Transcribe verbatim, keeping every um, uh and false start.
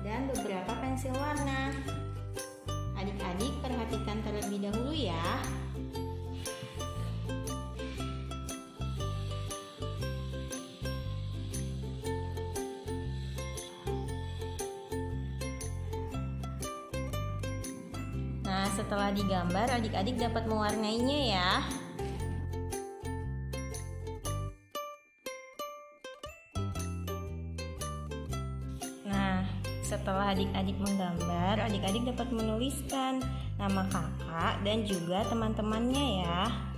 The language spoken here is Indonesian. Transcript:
dan beberapa pensil warna. Adik-adik perhatikan terlebih dahulu ya. Nah, setelah digambar, adik-adik dapat mewarnainya ya. Nah, setelah adik-adik menggambar, adik-adik dapat menuliskan nama kakak dan juga teman-temannya ya.